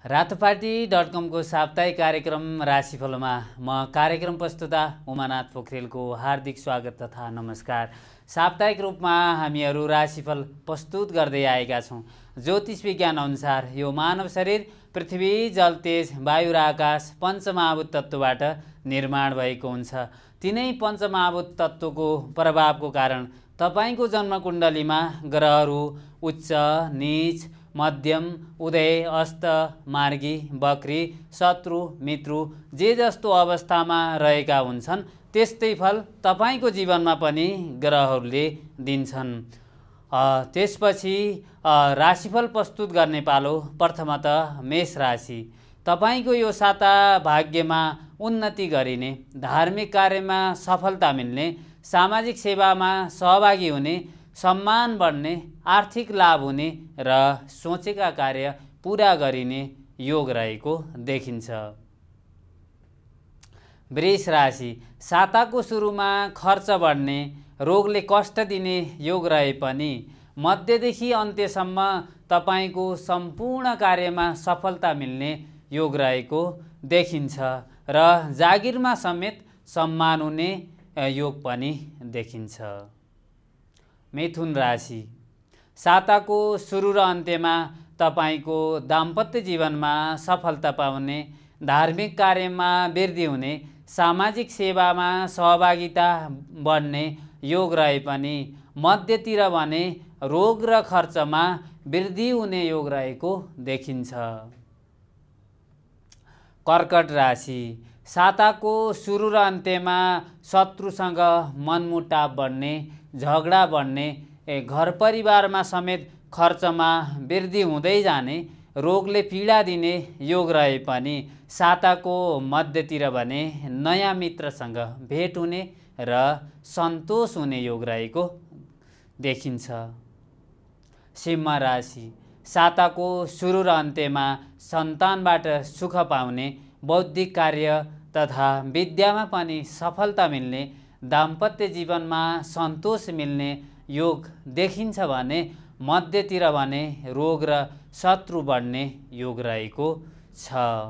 रातोपाटी.com को साप्ताहिक कार्यक्रम राशिफलमा म कार्यक्रम प्रस्तुता उमानाथ पोखरेलको हार्दिक स्वागत तथा नमस्कार। साप्ताहिक रूपमा हामीहरू राशिफल प्रस्तुत गर्दै आएका छौँ। ज्योतिष विज्ञान अनुसार यो मानव शरीर पृथ्वी, जल, तेज, वायु र आकाश पञ्चमहाभूत तत्त्वबाट निर्माण भएको हुन्छ। तिनै पञ्चमहाभूत तत्त्वको प्रभावको कारण तपाईको जन्मकुण्डलीमा ग्रहहरू उच्च, नीच, मध्यम, उदय, अस्त, मार्गी, वक्री, शत्रु, मित्रु जे जस्तो अवस्थामा रहेका हुन्छन् त्यस्तै फल तपाईको जीवनमा पनि ग्रहहरूले दिन्छन्। त्यसपछि राशिफल प्रस्तुत गर्ने पालो प्रथमतः मेष राशि। तपाईको यो साता भाग्यमा उन्नति गरिने, धार्मिक कार्यमा सफलता मिल्ने, सामाजिक सेवामा सहभागी हुने, सम्मान बढ्ने, आर्थिक लाभ हुने र सोचेका कार्य पूरा गरिने योग रहेको देखिन्छ। वृष राशि। साताको सुरुमा खर्च बढ्ने, रोगले कष्ट दिने योग रहे पनि मध्यदेखि अन्त्यसम्म तपाईको सम्पूर्ण कार्यमा सफलता मिल्ने योग रहेको देखिन्छ र जागिरमा समेत सम्मान हुने योग पनि देखिन्छ। मिथुन राशि। साताको सुरु र अन्त्यमा तपाईको दाम्पत्य जीवनमा सफलता पाउने, धार्मिक कार्यमा वृद्धि हुने, सामाजिक सेवामा सहभागिता बढ्ने योग रहे पनि मध्यतिर भने रोग र खर्चमा वृद्धि हुने योग रहेको देखिन्छ। कर्कट राशि। साताको सुरु र अन्त्यमा शत्रुसँग मनमुटाव बढ्ने, झगडा बढ्ने, घर परिवारमा समेत खर्चमा वृद्धि हुँदै जाने, रोगले पीडा दिने योग रहे पनि साताको मध्यतिर भने नयाँ मित्रसँग भेट हुने र सन्तोष हुने योग रहेको देखिन्छ। सिंह राशि। साताको सुरु र अन्त्यमा सन्तानबाट सुख पाउने, बौद्धिक कार्य तथा विद्यामा पनि सफलता मिल्ने, दाम्पत्य जीवनमा सन्तोष मिल्ने योग देखिन्छ भने मध्यतिर भने रोग र शत्रु बढ्ने योग रहेको छ।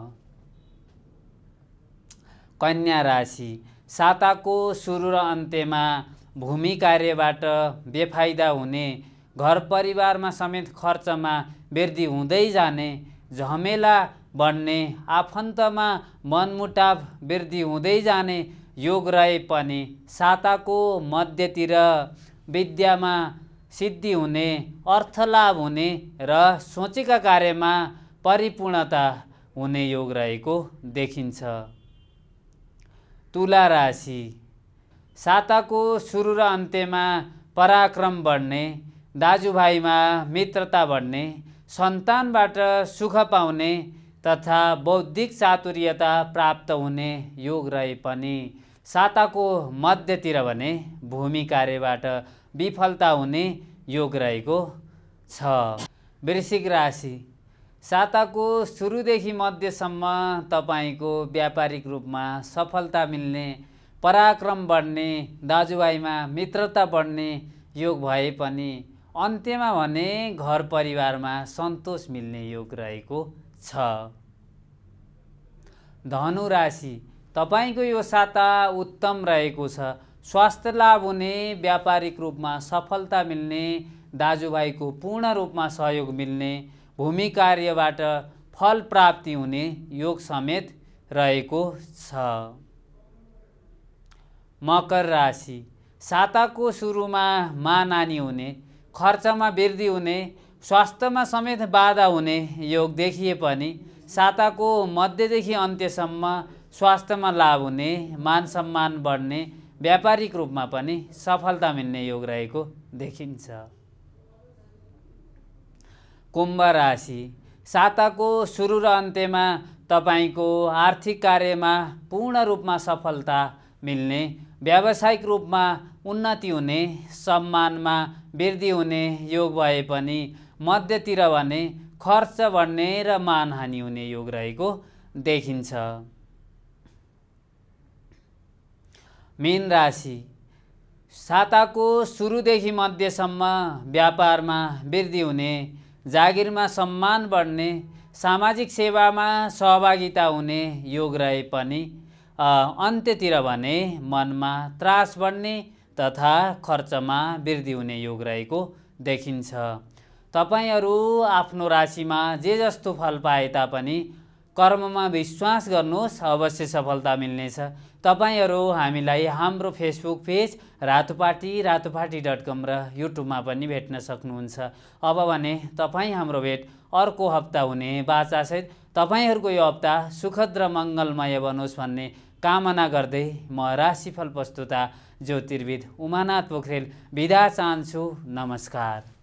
कन्या राशि। साताको सुरु र अन्त्यमा भूमि कार्यबाट बेफाइदा हुने, घर परिवारमा समेत खर्चमा वृद्धि हुँदै जाने, झमेला बढ्ने, आफन्तमा मनमुटाव वृद्धि हुँदै जाने योग रहे पनि साताको मध्यतिर विद्यामा सिद्धि हुने, अर्थलाभ हुने र सोचेका कार्यमा परिपूर्णता हुने योग रहेको देखिन्छ। तुला राशि। साताको सुरु र अन्त्यमा पराक्रम बढ्ने, दाजुभाइमा मित्रता बढ्ने, सन्तानबाट सुख पाउने तथा बौद्धिक चातुर्यता प्राप्त हुने योग रहे पनि साताको मध्यतिर भने भूमि कार्यबाट विफलता हुने योग रहेको छ। वृश्चिक राशि। साताको सुरुदेखि मध्यसम्म तपाईको व्यापारिक रूपमा सफलता मिल्ने, पराक्रम बढ्ने, दाजुभाइमा मित्रता बढ्ने योग भए पनि अन्त्यमा भने घर परिवारमा सन्तोष मिल्ने योग रहेको छ। धनु राशि। तपाईको यो साता उत्तम रहेको छ। स्वास्थ्य लाभ हुने, व्यापारिक रूपमा सफलता मिल्ने, दाजुभाइको पूर्ण रूपमा सहयोग मिल्ने, भूमि कार्यबाट फल प्राप्ति हुने योग समेत रहेको छ। मकर राशि। साताको सुरुमा मानानी हुने, खर्चमा वृद्धि हुने, स्वास्थ्यमा समेत बाधा हुने योग देखिए पनि साताको मध्यदेखि अन्त्यसम्म स्वास्थ्यमा लाभ हुने, मान सम्मान बढ्ने, व्यापारिक रूपमा पनि सफलता मिल्ने योग रहेको देखिन्छ। कुम्भ राशि। साताको सुरु र अन्त्यमा तपाईको आर्थिक कार्यमा पूर्ण रूपमा सफलता मिल्ने, व्यावसायिक रूपमा उन्नति हुने, सम्मानमा वृद्धि हुने योग भए पनि मध्यतिर भने खर्च बढ्ने र मानहानि हुने योग रहेको देखिन्छ। मीन राशि। साताको सुरुदेखि मध्यसम्म व्यापारमा वृद्धि हुने, जागिरमा सम्मान बढ्ने, सामाजिक सेवामा सहभागिता हुने योग रहे पनि अन्त्यतिर भने मनमा त्रास बढ्ने तथा खर्चमा वृद्धि हुने योग रहेको देखिन्छ। तपाईहरू आफ्नो राशिमा जे जस्तो फल पाए तापनि कर्ममा विश्वास गर्नुहोस्, अवश्य सफलता मिल्नेछ। तपाईहरू हामीलाई हाम्रो फेसबुक पेज ratupati.com र युट्युबमा पनि भेट्न सक्नुहुन्छ। अब भने तपाईँ हाम्रो भेट अर्को हप्ता हुने बाचासहित तपाईहरूको यो हप्ता सुखद र मङ्गलमय बनोस् भन्ने कामना गर्दै म राशिफल प्रस्तुता ज्योतिर्विद उमानाथ पोखरेल बिदा चाहन्छु। नमस्कार।